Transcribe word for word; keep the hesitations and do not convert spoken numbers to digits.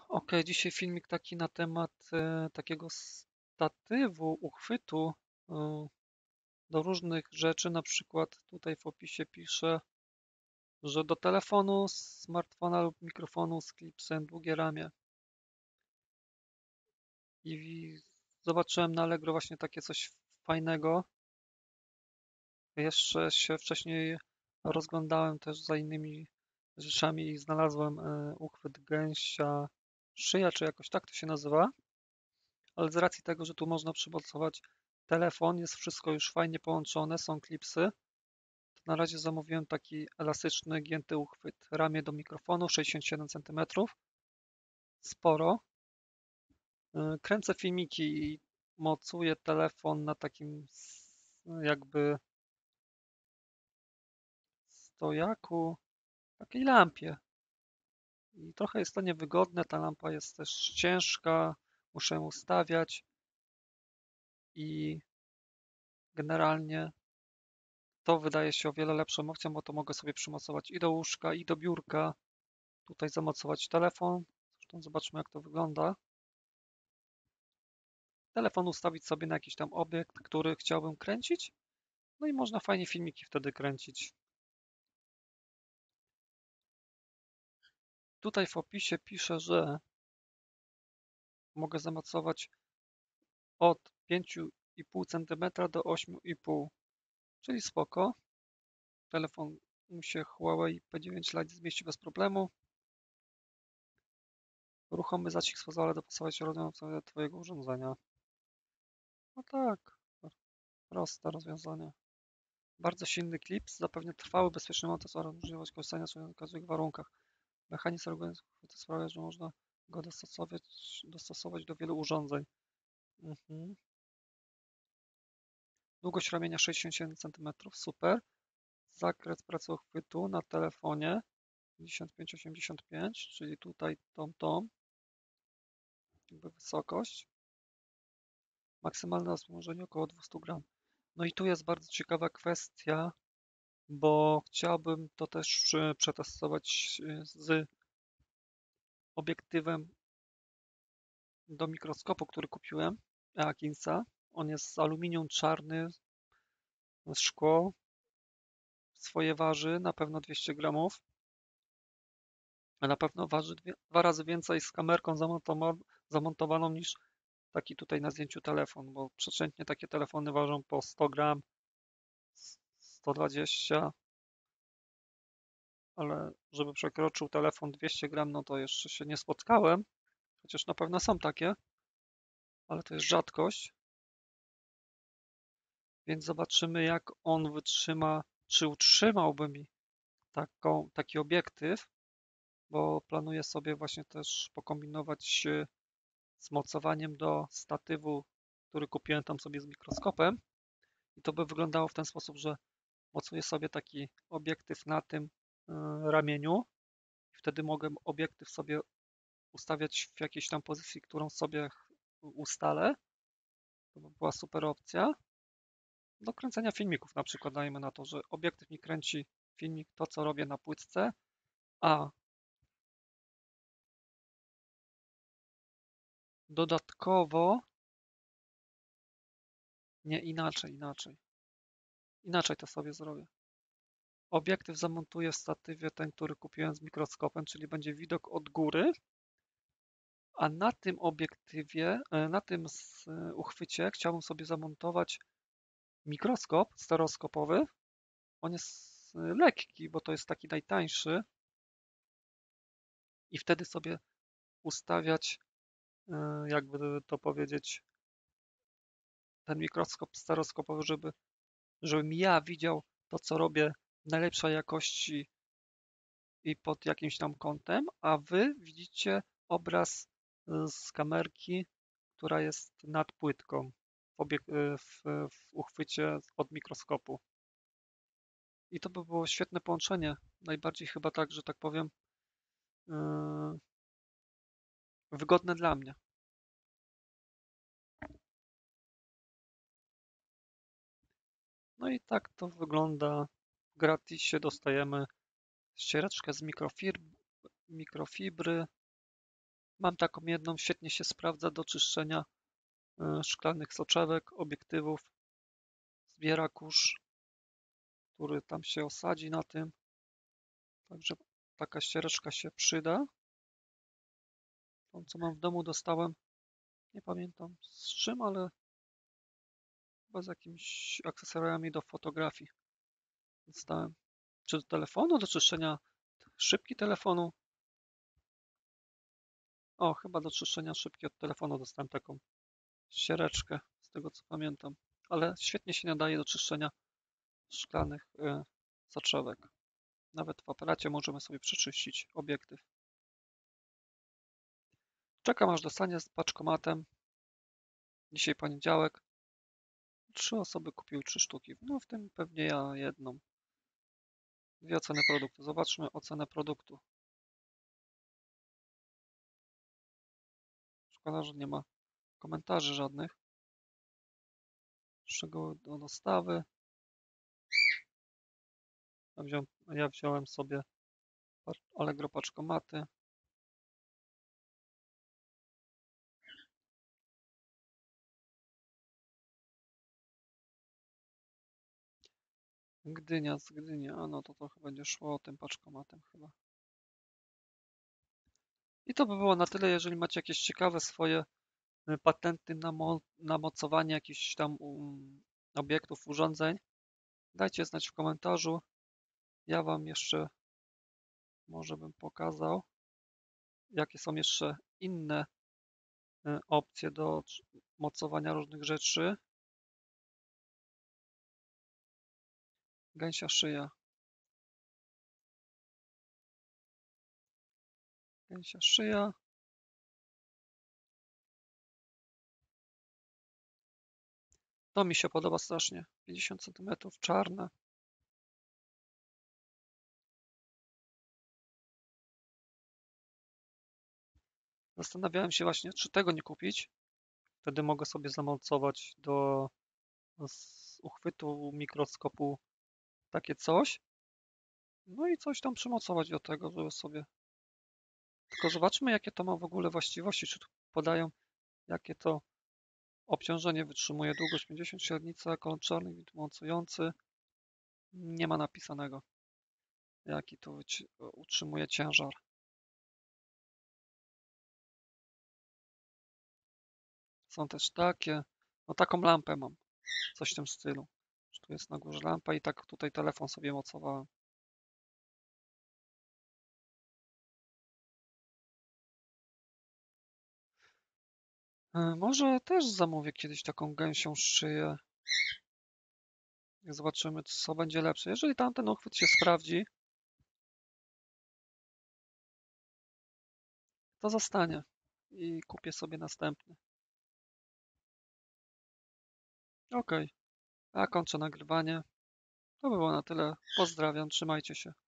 Ok, dzisiaj filmik taki na temat e, takiego statywu, uchwytu e, do różnych rzeczy. Na przykład tutaj w opisie pisze, że do telefonu, smartfona lub mikrofonu z klipsem długie ramię. I zobaczyłem na Allegro właśnie takie coś fajnego. Jeszcze się wcześniej rozglądałem też za innymi rzeczami i znalazłem e, uchwyt gęsia szyja, czy jakoś tak to się nazywa. Ale z racji tego, że tu można przymocować telefon, jest wszystko już fajnie połączone, są klipsy, to na razie zamówiłem taki elastyczny, gięty uchwyt. Ramię do mikrofonu sześćdziesiąt siedem centymetrów, sporo. Yy, Kręcę filmiki i mocuję telefon na takim jakby stojaku, takiej lampie. I trochę jest to niewygodne, ta lampa jest też ciężka, muszę ją ustawiać i generalnie to wydaje się o wiele lepszą opcją, bo to mogę sobie przymocować i do łóżka, i do biurka. Tutaj zamocować telefon. Zresztą zobaczmy, jak to wygląda. Telefon ustawić sobie na jakiś tam obiekt, który chciałbym kręcić. No i można fajnie filmiki wtedy kręcić. Tutaj w opisie pisze, że mogę zamocować od pięć i pół centymetra do osiem i pół, czyli spoko. Telefon mi się Huawei P dziewięć Lite zmieści bez problemu. Ruchomy zacisk pozwala dopasować rozwiązanie do Twojego urządzenia. No tak, proste rozwiązanie. Bardzo silny klips zapewnia trwały, bezpieczny montaż oraz możliwość korzystania z w każdych warunkach. Mechanizm regulujący uchwyty sprawia, że można go dostosować, dostosować do wielu urządzeń. Mhm. Długość ramienia sześćdziesiąt siedem centymetrów, super. Zakres pracy uchwytu na telefonie pięćdziesiąt pięć osiemdziesiąt pięć, czyli tutaj tą, tą, jakby wysokość. Maksymalne rozłożenie około dwieście gram. No i tu jest bardzo ciekawa kwestia, bo chciałbym to też przetestować z obiektywem do mikroskopu, który kupiłem, Akinsa. On jest z aluminium czarny, szkło. Swoje waży na pewno dwieście gramów, a na pewno waży dwie, dwa razy więcej z kamerką zamontowaną niż taki tutaj na zdjęciu telefon, bo przeciętnie takie telefony ważą po sto gram, sto dwadzieścia, ale żeby przekroczył telefon dwieście gram, no to jeszcze się nie spotkałem, chociaż na pewno są takie, ale to jest rzadkość, więc zobaczymy, jak on wytrzyma, czy utrzymałby mi taką, taki obiektyw, bo planuję sobie właśnie też pokombinować z mocowaniem do statywu, który kupiłem tam sobie z mikroskopem, i to by wyglądało w ten sposób, że mocuję sobie taki obiektyw na tym y, ramieniu i wtedy mogę obiektyw sobie ustawiać w jakiejś tam pozycji, którą sobie ustalę. To by była super opcja do kręcenia filmików. Na przykład dajmy na to, że obiektyw mi kręci filmik, to co robię na płytce, a dodatkowo nie inaczej, inaczej. Inaczej to sobie zrobię. Obiektyw zamontuję w statywie, ten, który kupiłem z mikroskopem, czyli będzie widok od góry, a na tym obiektywie, na tym uchwycie chciałbym sobie zamontować mikroskop stereoskopowy. On jest lekki, bo to jest taki najtańszy, i wtedy sobie ustawiać, jakby to powiedzieć, ten mikroskop stereoskopowy, żeby, żebym ja widział to, co robię w najlepszej jakości i pod jakimś tam kątem, a wy widzicie obraz z kamerki, która jest nad płytką w, obiek- w, w uchwycie od mikroskopu. I to by było świetne połączenie. Najbardziej chyba tak, że tak powiem, yy, wygodne dla mnie. No i tak to wygląda. W gratisie dostajemy ściereczkę z mikrofibry, mikrofibry Mam taką jedną, świetnie się sprawdza do czyszczenia e, szklanych soczewek, obiektywów. Zbiera kurz, który tam się osadzi na tym. Także taka ściereczka się przyda. Tą, co mam w domu, dostałem, nie pamiętam z czym, ale chyba z jakimiś akcesoriami do fotografii dostałem. Czy do telefonu, do czyszczenia szybki telefonu? O, chyba do czyszczenia szybki od telefonu dostałem taką ściereczkę, z tego co pamiętam. Ale świetnie się nadaje do czyszczenia szklanych y, soczewek. Nawet w aparacie możemy sobie przeczyścić obiektyw. Czekam aż dostanie z paczkomatem. Dzisiaj poniedziałek. Trzy osoby kupiły trzy sztuki. No w tym pewnie ja jedną. Dwie oceny produktu. Zobaczmy ocenę produktu. Szkoda, że nie ma komentarzy żadnych. Szczegóły do dostawy. Ja wziąłem, ja wziąłem sobie Allegro paczkomaty. Gdynia z Gdyni. A no to trochę będzie szło tym paczkomatem chyba. I to by było na tyle. Jeżeli macie jakieś ciekawe swoje y, patenty na, mo na mocowanie jakichś tam um, obiektów, urządzeń, dajcie znać w komentarzu. Ja Wam jeszcze może bym pokazał, jakie są jeszcze inne y, opcje do mocowania różnych rzeczy. Gęsia szyja. Gęsia szyja. To mi się podoba strasznie. pięćdziesiąt centymetrów, czarne. Zastanawiałem się właśnie, czy tego nie kupić. Wtedy mogę sobie zamocować do z uchwytu mikroskopu takie coś. No i coś tam przymocować do tego, żeby sobie. Tylko zobaczmy, jakie to ma w ogóle właściwości. Czy tu podają, jakie to obciążenie wytrzymuje. Długość pięćdziesiąt, średnica, kolor czarny, wid mocujący. Nie ma napisanego, jaki to utrzymuje ciężar. Są też takie. No taką lampę mam. Coś w tym stylu. Tu jest na górze lampa i tak tutaj telefon sobie mocowałem. Może też zamówię kiedyś taką gęsią szyję. Zobaczymy, co będzie lepsze. Jeżeli tamten uchwyt się sprawdzi, to zostanie i kupię sobie następny. Ok, ja kończę nagrywanie. To by było na tyle. Pozdrawiam, trzymajcie się.